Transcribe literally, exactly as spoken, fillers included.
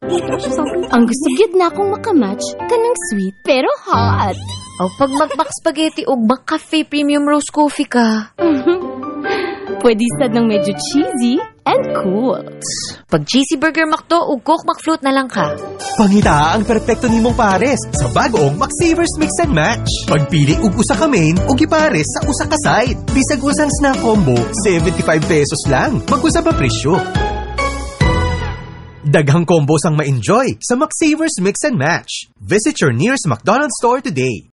Ang gusto gyud na akong makamatch kanang sweet pero hot. O pag mag-mac spaghetti o cafe premium roast coffee ka. Pwede sad ng medyo cheesy and cool. Pag cheesy burger McDo o Coke McFloat na lang ka. Pangita ang perpekto nimong pares sa bagong McSavers Mix and Match. Pagpili og usa ka main o gipares sa usa ka side. Bisag usang snack combo, seventy-five pesos lang. Mag-usa pa presyo. Daghang combos ang ma-enjoy sa McSavers Mix and Match. Visit your nearest McDonald's store today.